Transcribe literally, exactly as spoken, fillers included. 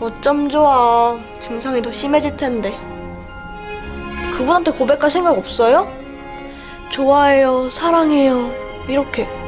어쩜 좋아. 증상이 더 심해질 텐데. 그분한테 고백할 생각 없어요? 좋아해요, 사랑해요, 이렇게.